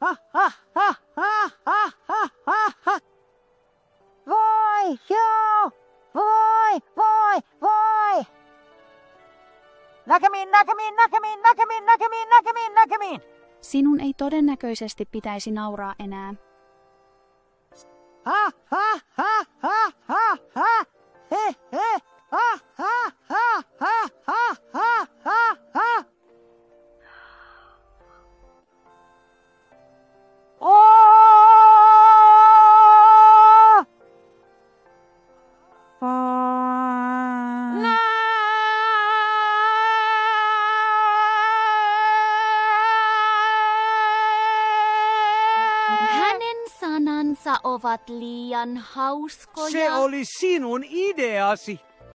Voi, joo! Voi, voi, voi! Näkemiin, näkemiin, näkemiin, näkemiin, näkemiin, näkemiin, näkemiin! Sinun ei todennäköisesti pitäisi nauraa enää. Ha, ha, ha, ha, ha, ha! He, he! Ha, ha, ha, ha, ha, ha, ha, ha! Hänen sanansa ovat liian hauskoja. Se oli sinun ideasi.